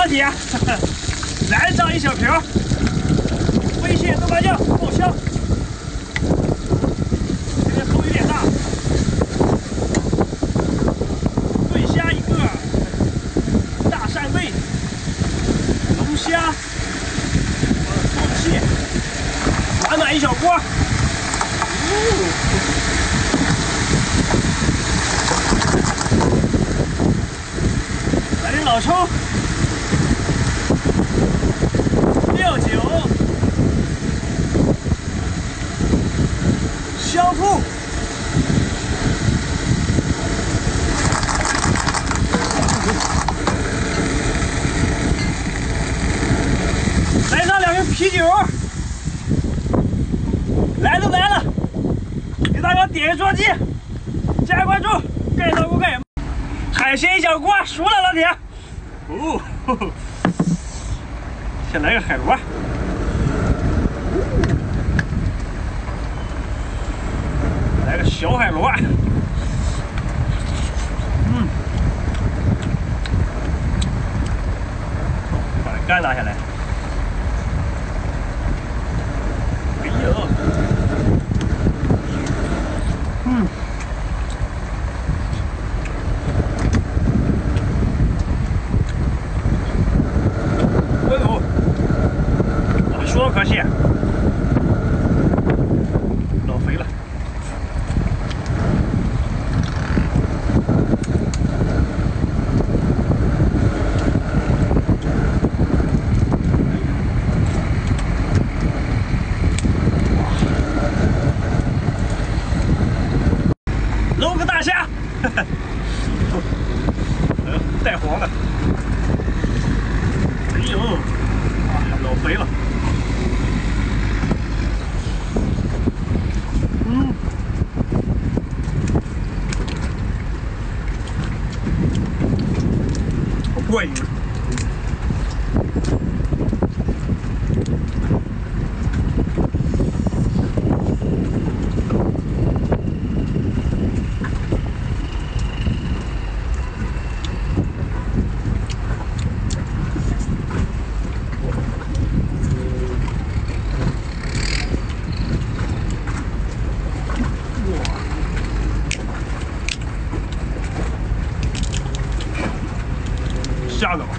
铁，来上一小瓢，微蟹豆瓣酱爆香。这个头有点大，对虾一个，大扇贝，龙虾，双蟹，满一小锅。来点老抽。 料酒、香醋、来上2瓶啤酒。来都来了，给大哥点个双击，加关注，盖上锅盖。海鲜一小锅，熟了老铁。哦。呵呵 先来个海螺，来个小海螺，把肝拿下来。哎呦，多可惜，老肥了。搂个大虾，带黄的。哎呦，哇，老肥了。 过瘾。吓着了！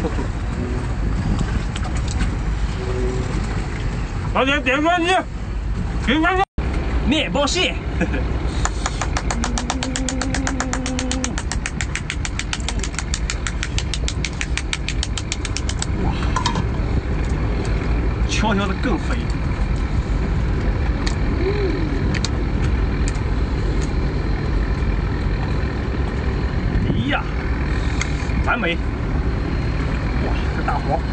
老铁点关机，点关注，面包蟹。哇，悄悄的更肥。哎呀，完美！ 哇，这大黄，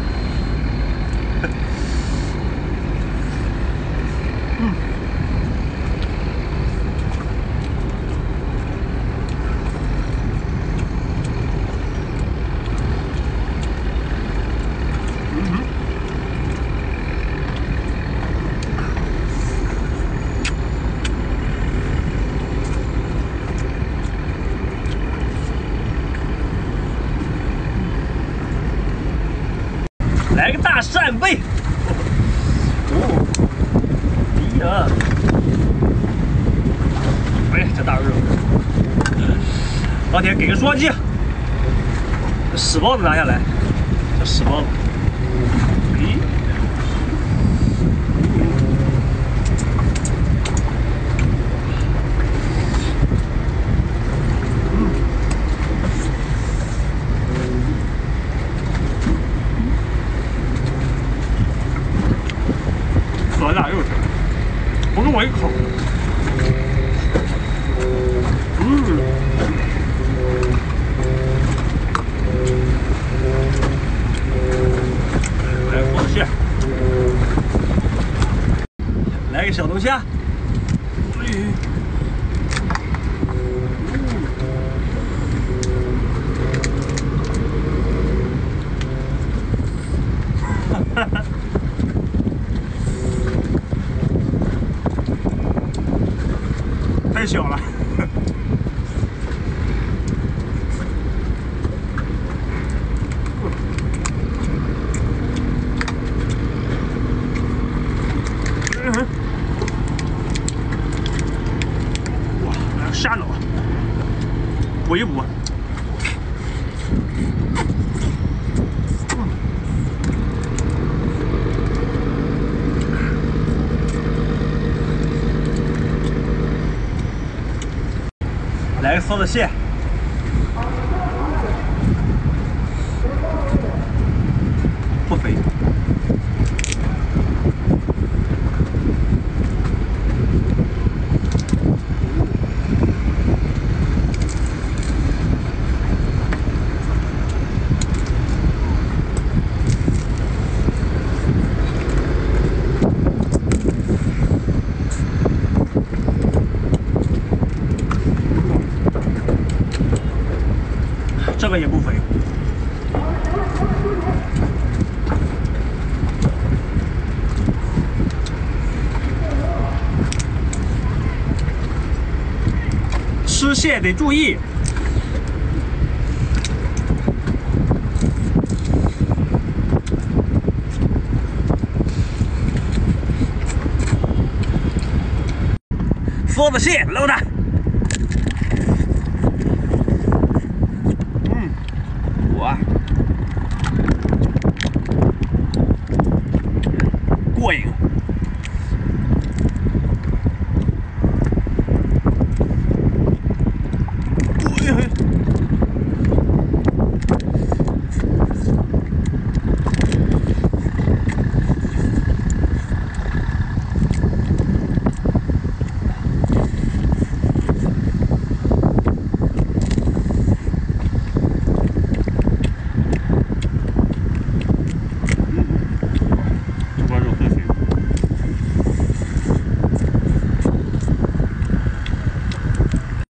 来个大扇贝，哦，哎呀，哎，这大肉，老铁给个双击，这屎包子拿下来，这屎包子，咦，酸辣肉吃，不是我一口。来个黄蟹，来个小龙虾。哈哈。 太小了， 说的蟹，不肥。这个也不肥，吃蟹得注意。说的蟹漏的。哇！